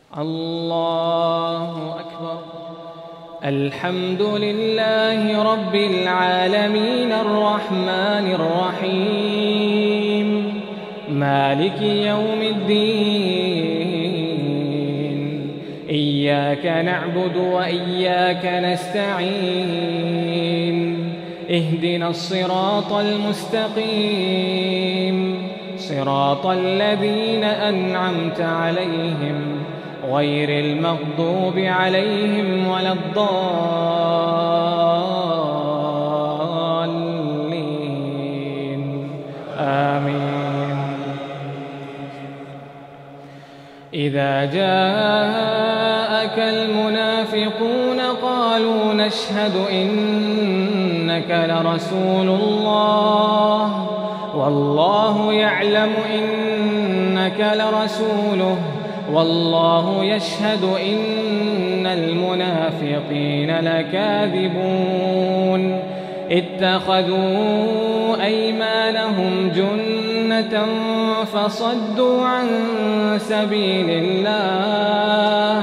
الله أكبر. الحمد لله رب العالمين الرحمن الرحيم مالك يوم الدين. إياك نعبد وإياك نستعين. اهدنا الصراط المستقيم صراط الذين أنعمت عليهم غير المغضوب عليهم ولا الضالين آمين. إذا جاءك المنافقون قالوا نشهد إنك لرسول الله والله يعلم إنك لرسوله والله يشهد إن المنافقين لكاذبون. اتخذوا أيمانهم جنة فصدوا عن سبيل الله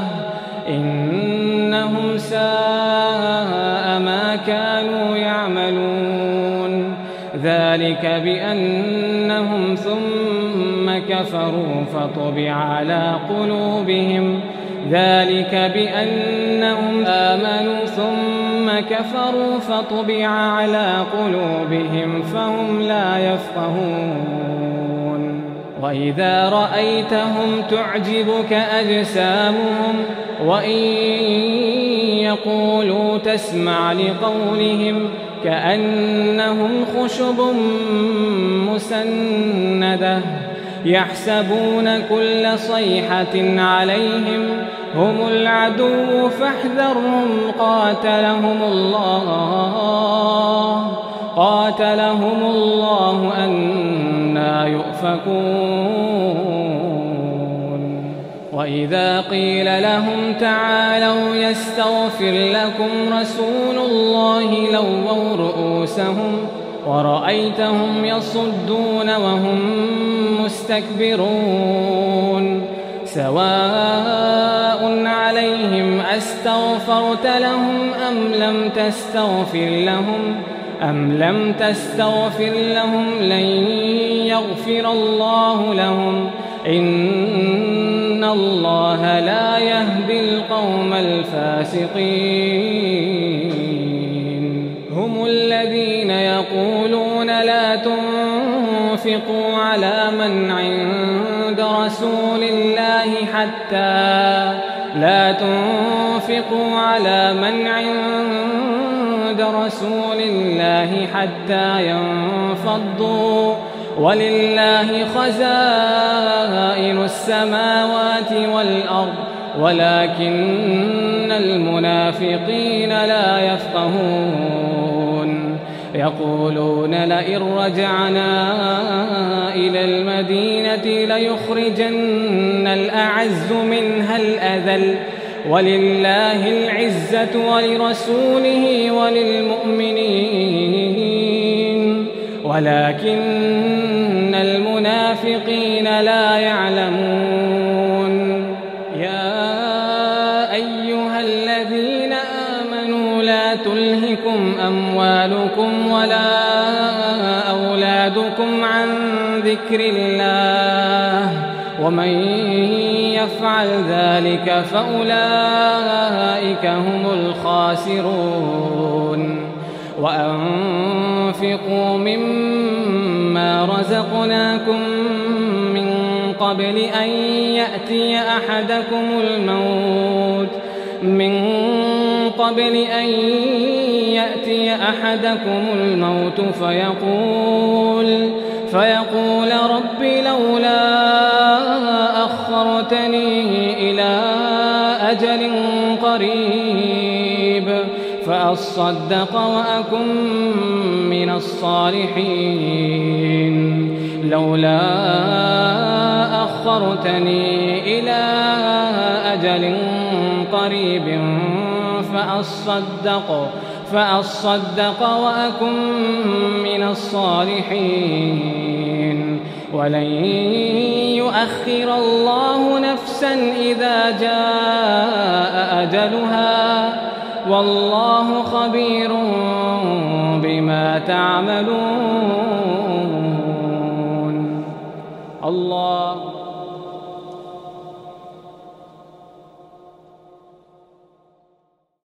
إنهم ساء ما كانوا يعملون. ذلك بأنهم ثم كفروا فطبع على قلوبهم. ذلك بأنهم آمنوا ثم كفروا فطبع على قلوبهم فهم لا يفقهون. وإذا رأيتهم تعجبك أجسامهم وإن يقولوا تسمع لقولهم كأنهم خشب مسندة يحسبون كل صيحة عليهم هم العدو فاحذرهم قاتلهم الله أنى يؤفكون. وإذا قيل لهم تعالوا يستغفر لكم رسول الله لووا رؤوسهم ورأيتهم يصدون وهم مستكبرون. سواء عليهم أستغفرت لهم أم لم تستغفر لهم لن يغفر الله لهم إن الله لا يهدي القوم الفاسقين. هم الذين يقولون لا تنفقوا على من عند رسول الله حتى ينفضوا ولله خزائن السماوات والأرض ولكن المنافقين لا يفقهون. يقولون لئن رجعنا إلى المدينة ليخرجن الأعز منها الأذل ولله العزة ولرسوله وللمؤمنين ولكن المنافقين لا يعلمون. يا أيها الذين آمنوا لا تلهكم أموالكم ولا أولادكم عن ذكر الله ومن يفعل ذلك فأولئك هم الخاسرون. وأنفقوا ممما رزقناكم من قبل أن يأتي أحدكم الموت فيقول رب لولا أخرتني إلى أجل قريب فأصدق وأكن من الصالحين. لولا أخرتني إلى أجل قريب فأصدق وأكن من الصالحين. ولن يؤخر الله نفسا إذا جاء أجلها والله خبير بما تعملون. الله